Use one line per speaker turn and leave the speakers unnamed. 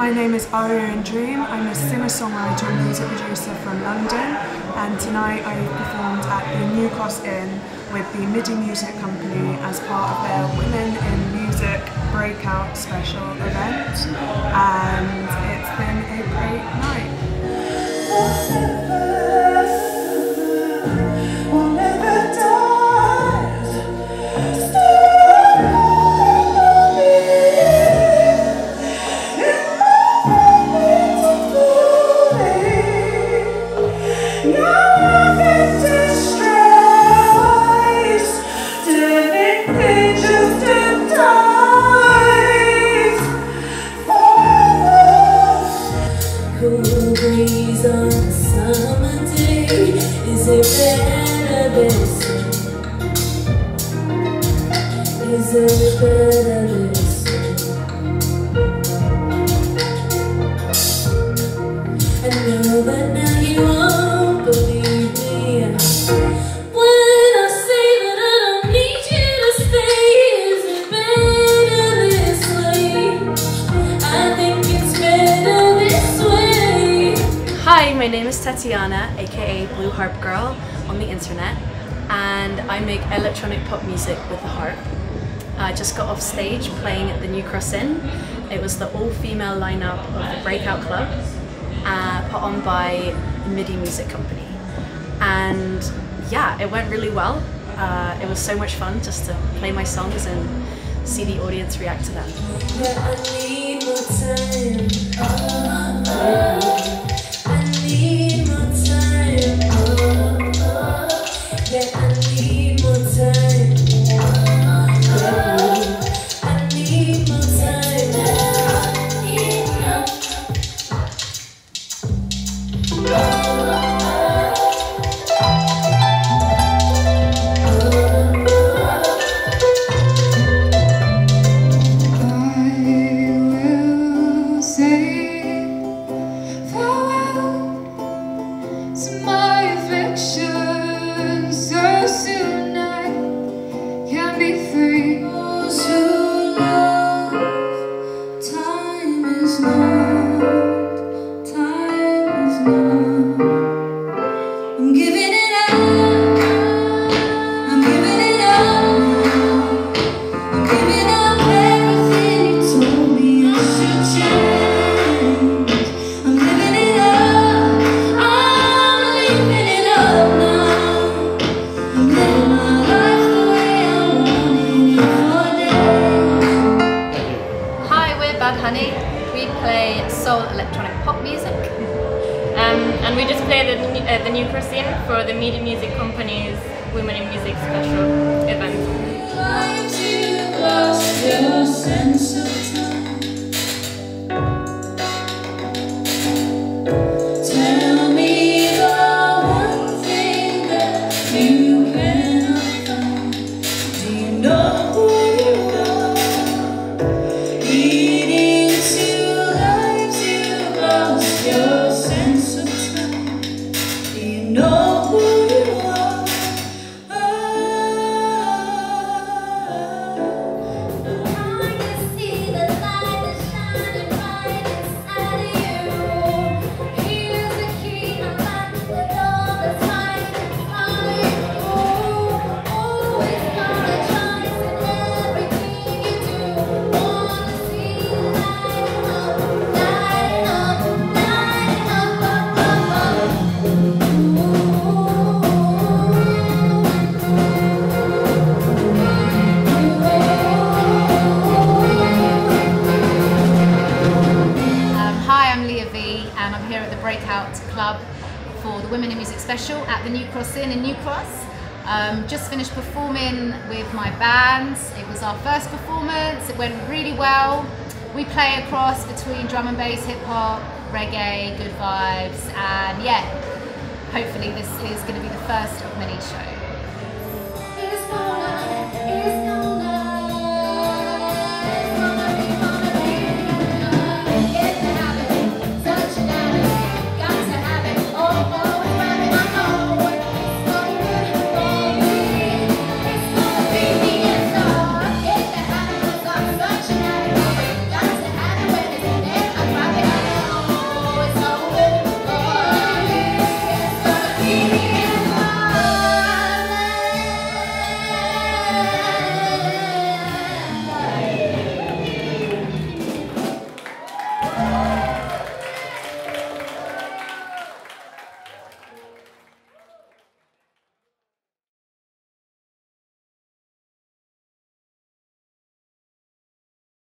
My name is AriahInDream. I'm a singer-songwriter and music producer from London, and tonight I performed at the New Cross Inn with the Midi music company as part of their Women in Music Breakout special event, and it's been a great night.
Breeze on a summer day. Is it better this way? Is it better this way? I know that now you won't believe me when I say that I don't need you to stay. Is it better this way? I think it's better this way.
Hi, my name is Tatiana, aka BlueHarp Girl on the internet, and I make electronic pop music with the harp. I just got off stage playing at the New Cross Inn. It was the all-female lineup of the Breakout Club, put on by the Midi music company. And yeah, it went really well. It was so much fun just to play my songs and see the audience react to them.
Yeah, I need more time.
We play soul electronic pop music, and we just play the New Cross Inn for the Midi music company's Women in Music special event.
Leah Vee, and I'm here at the Breakout Club for the Women in Music special at the New Cross Inn in New Cross. Just finished performing with my band. It was our first performance. It went really well. We play across between drum and bass, hip hop, reggae, good vibes, and yeah, hopefully this is going to be the first of many shows.